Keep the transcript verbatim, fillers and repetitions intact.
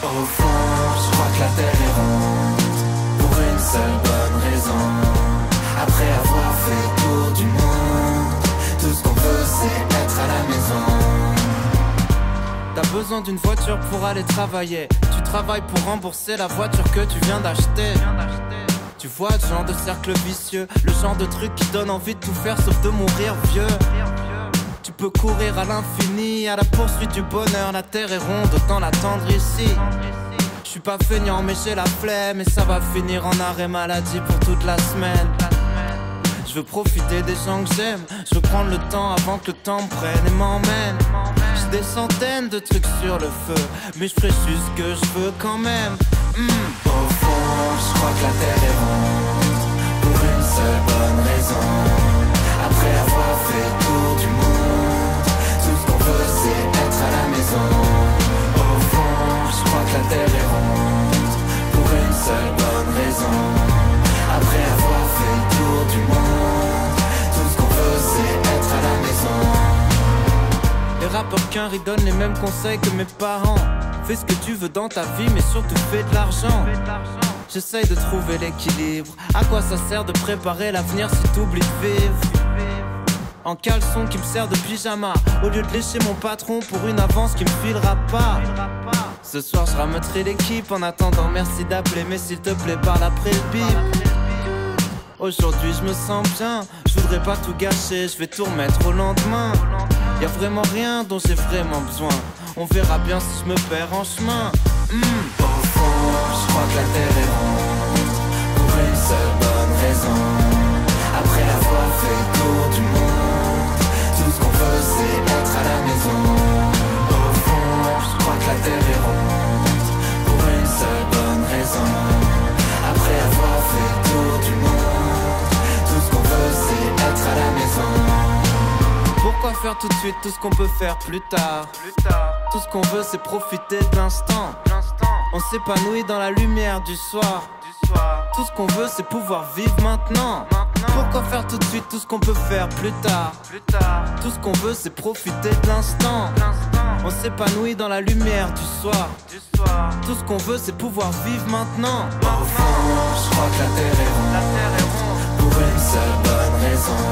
Au fond, je crois que la terre est ronde, pour une seule bonne raison. Après avoir fait le tour du monde, tout ce qu'on veut c'est être à la maison. T'as besoin d'une voiture pour aller travailler. Tu travailles pour rembourser la voiture que tu viens d'acheter. Tu vois le genre de cercle vicieux, le genre de truc qui donne envie de tout faire sauf de mourir vieux. Tu peux courir à l'infini, à la poursuite du bonheur. La terre est ronde, autant l'attendre ici. Je suis pas feignant mais j'ai la flemme, et ça va finir en arrêt maladie pour toute la semaine. Je veux profiter des gens que j'aime, je veux prendre le temps avant que le temps me prenne et m'emmène. J'ai des centaines de trucs sur le feu, mais je ferai juste ce que je veux quand même. mmh. Au fond, je crois que la terre est ronde, pour une seule bonne raison. Après avoir fait le tour du monde, tout ce qu'on veut c'est être à la maison. Au fond, je crois que la terre est ronde, pour une seule bonne raison. Après avoir fait le tour du monde, tout ce qu'on veut c'est être à la maison. Les rappeurs qu'un riz donnent les mêmes conseils que mes parents. Fais ce que tu veux dans ta vie, mais surtout fais de l'argent. J'essaye de trouver l'équilibre. À quoi ça sert de préparer l'avenir si t'oublies de vivre? En caleçon qui me sert de pyjama, au lieu de lécher mon patron pour une avance qui me filera pas. Ce soir je rameuterai l'équipe. En attendant merci d'appeler, mais s'il te plaît parle après le bip. Aujourd'hui je me sens bien, je voudrais pas tout gâcher, je vais tout remettre au lendemain. Y'a vraiment rien dont j'ai vraiment besoin, on verra bien si je me perds en chemin. mmh. Au fond, je crois que la terre est ronde, pour une seule bonne raison. Après avoir fait le tour du monde, tout ce qu'on veut c'est être à la maison. Au fond, je crois que la terre est ronde, pour une seule bonne raison. Après avoir fait le tour du monde, tout ce qu'on veut c'est être à la maison. Pourquoi faire tout de suite tout ce qu'on peut faire plus tard? Tout ce qu'on veut c'est profiter de l'instant. On s'épanouit dans la lumière du soir. Tout ce qu'on veut c'est pouvoir vivre maintenant. Pourquoi faire tout de suite tout ce qu'on peut faire plus tard? Tout ce qu'on veut c'est profiter de l'instant. On s'épanouit dans la lumière du soir. Tout ce qu'on veut c'est pouvoir vivre maintenant. Au fond, je crois que la terre est ronde, pour une seule bonne raison.